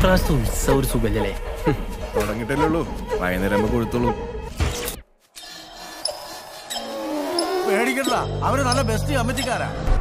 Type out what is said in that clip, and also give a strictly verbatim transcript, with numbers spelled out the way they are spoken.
ഇപ്രാവശ്യത്തെ ഉത്സവം ഒരു സുഖല്ലേ? തുടങ്ങിട്ടല്ലേ ഉള്ളൂ, വൈകുന്നേരം കൊടുത്തോളൂ. പേടിക്കണ്ട, അവര് നല്ല ബെസ്റ്റ് കമ്മിറ്റിക്കാരാ.